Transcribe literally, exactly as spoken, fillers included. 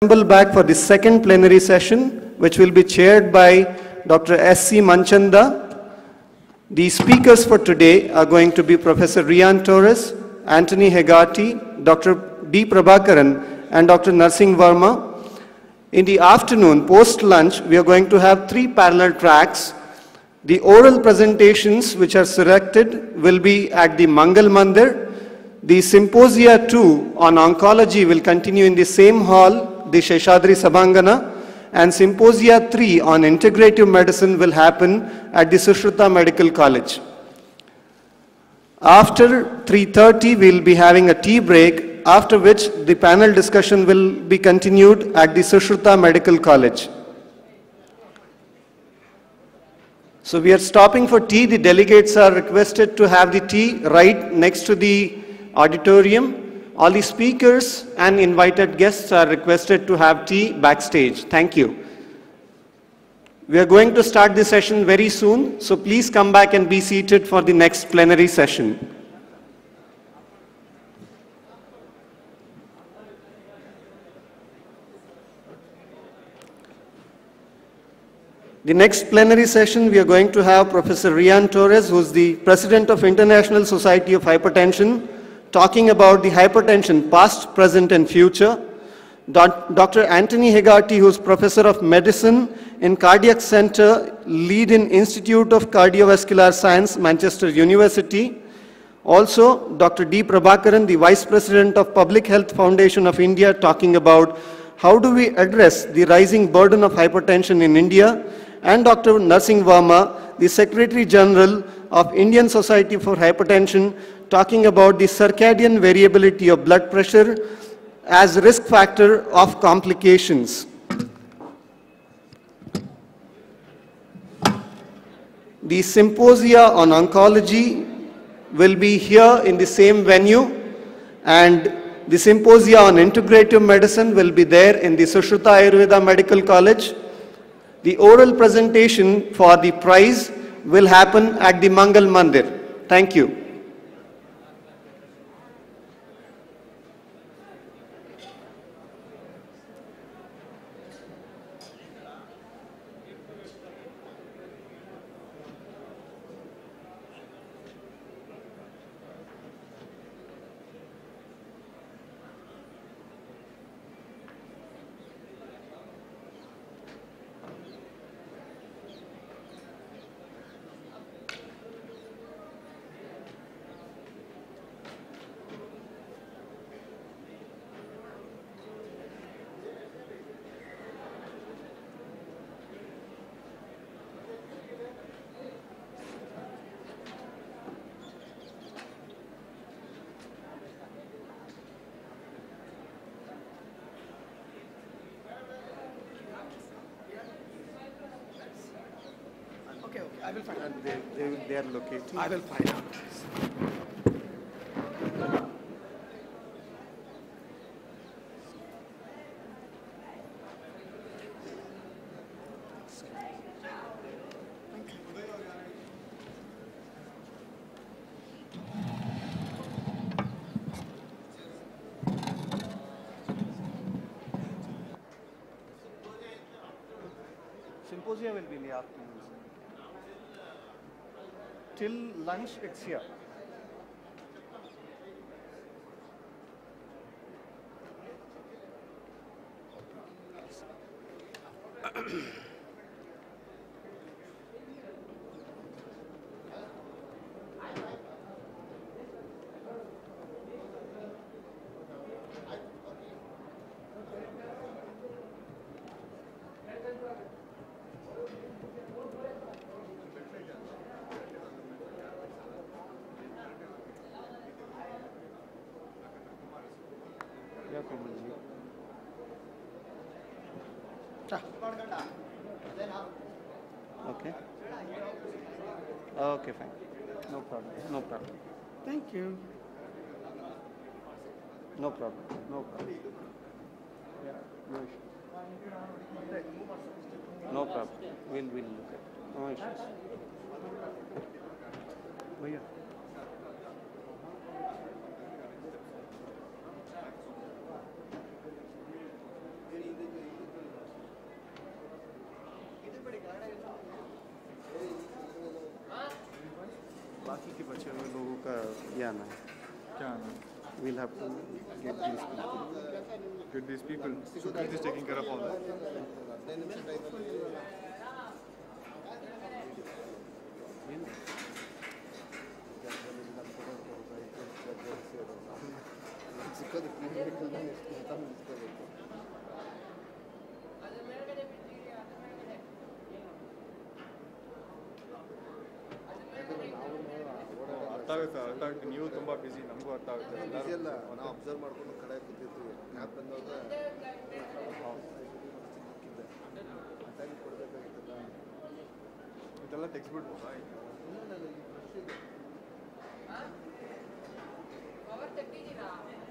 assemble back for the second plenary session, which will be chaired by Doctor S C Manchanda. The speakers for today are going to be Professor Rian Torres, Anthony Hegati, Doctor D. Prabhakaran, and Doctor Narsingh Verma. In the afternoon, post-lunch, we are going to have three parallel tracks. The oral presentations, which are selected, will be at the Mangal Mandir. The Symposia two on oncology will continue in the same hall, the Sheshadri Sabhangana, and Symposia three on integrative medicine will happen at the Sushruta Medical College. After three thirty, we'll be having a tea break, after which the panel discussion will be continued at the Sushruta Medical College. So we are stopping for tea. The delegates are requested to have the tea right next to the auditorium. All the speakers and invited guests are requested to have tea backstage. Thank you. We are going to start this session very soon, so please come back and be seated for the next plenary session. The next plenary session, we are going to have Professor Rian Torres, who is the President of International Society of Hypertension, talking about the hypertension past, present, and future. Doctor Anthony Hegati, who is Professor of Medicine in Cardiac Center, lead in Institute of Cardiovascular Science, Manchester University. Also, Doctor D. Prabhakaran, the Vice President of Public Health Foundation of India, talking about how do we address the rising burden of hypertension in India. And Doctor Narsingh Verma, the Secretary General of Indian Society for Hypertension, talking about the circadian variability of blood pressure as risk factor of complications. The Symposia on Oncology will be here in the same venue, and the Symposia on Integrative Medicine will be there in the Sushruta Ayurveda Medical College. The oral presentation for the prize will happen at the Mangal Mandir. Thank you. I will find out. They, they, they are locating. I will find out. Symposia will be in the afternoon. Till lunch, it's here. Okay. Okay, fine. No problem. No problem. Thank you. No problem. No problem. Yeah, no issues. No problem. We'll, we'll look at it. No issues. Bhaiya. Very बाकी के बचे हुए लोगों का ये आना है. क्या आना? We'll have to get these people. Get these people. Sukhrit is taking care of all that. ಸಿಕ್ಕೋದು ಕ್ಲಿನಿಕಲ್ನ ಎಷ್ಟು ಅಂತ ನಿಲ್ಸ್ಕೋಬೇಕು. ಅರ್ಥ ಆಗುತ್ತೆ ಅರ್ಥ ಆಗುತ್ತೆ ನೀವು ತುಂಬ ಬಿಸಿ ನಮಗೂ ಅರ್ಥ ಆಗುತ್ತೆ ಬಿಸಿ ಅಲ್ಲ ನಾವು ಅಬ್ಸರ್ವ್ ಮಾಡ್ಕೊಂಡು ಕಡೆ ಕೂತಿರ್ತೀವಿ ಗ್ಯಾಪ್ ಬಂದಾಗ ಟೈಮ್ ಕೊಡಬೇಕಾಗಿತ್ತಲ್ಲ ಇದೆಲ್ಲ ತೆಗೆಸ್ಬಿಡ್ಬೋದಾ ಕವರ್ ತೆಗ್ದಿದ್ದೀರಾ?